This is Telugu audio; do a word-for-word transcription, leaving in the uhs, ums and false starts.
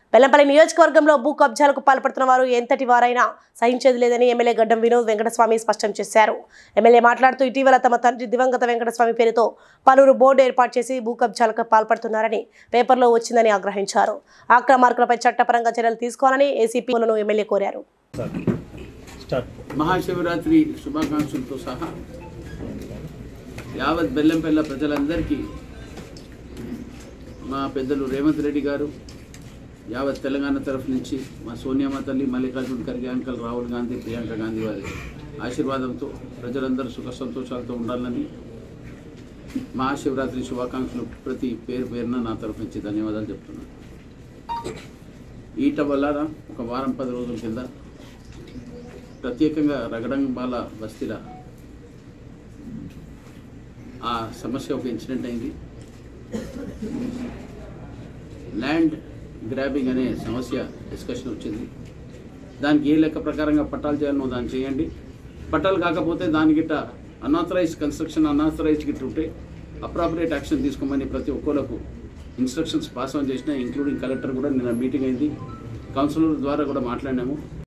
బెల్లంపల్లి నియోజకవర్గంలో భూ కబ్జాలకు పాల్పడుతున్న వారు ఎంతటి వారైనా సహించేది లేదని ఎమ్మెల్యే గడ్డం వినోద్ వెంకటస్వామి స్పష్టం చేశారు. ఎమ్మెల్యే మాట్లాడుతూ ఇటీవల తమ తండ్రి దివంగత వెంకటస్వామి పేరుతో పలువురు బోర్డు ఏర్పాటు చేసి భూ కబ్జాలకు పాల్పడుతున్నారని పేపర్లో వచ్చిందని ఆగ్రహించారు. ఆక్రమార్కులపై చట్టపరంగా చర్యలు తీసుకోవాలని ఏసీపీలను ఎమ్మెల్యే కోరారు. మహాశివరాత్రి శుభాకాంక్షలతో సహా యావత్ బెల్లంపల్లి ప్రజలందరికీ మా పెద్దలు రేవంత్ రెడ్డి గారు యావత్ తెలంగాణ తరఫు నుంచి మా సోనియామ్మ తల్లి, మల్లికార్జున ఖర్గే అంకల్, రాహుల్ గాంధీ, ప్రియాంక గాంధీ వారి ఆశీర్వాదంతో ప్రజలందరూ సుఖ సంతోషాలతో ఉండాలని మహాశివరాత్రి శుభాకాంక్షలు ప్రతి పేరు పేరున నా తరఫు నుంచి ధన్యవాదాలు చెప్తున్నాను. ఈట వల్ల ఒక వారం పది రోజుల కింద ప్రత్యేకంగా రగడంబాల బస్తీల ఆ సమస్య ఒక ఇన్సిడెంట్ అయింది. ల్యాండ్ గ్రాబింగ్ అనే సమస్య డిస్కషన్ వచ్చింది. దానికి ఏ లెక్క ప్రకారంగా పట్టాలు చేయాలనో దాన్ని చేయండి. పట్టాలు కాకపోతే దాని గిట్ట అన్ఆథరైజ్ కన్స్ట్రక్షన్ అన్ఆథరైజ్ గిట్ట ఉంటే అప్రాపరియేట్ యాక్షన్ తీసుకోమని ప్రతి ఒక్కరికి ఇన్స్ట్రక్షన్స్ పాస్ ఆన్ చేసిన, ఇంక్లూడింగ్ కలెక్టర్ కూడా నిన్న మీటింగ్ అయింది. కౌన్సిలర్ ద్వారా కూడా మాట్లాడినాము.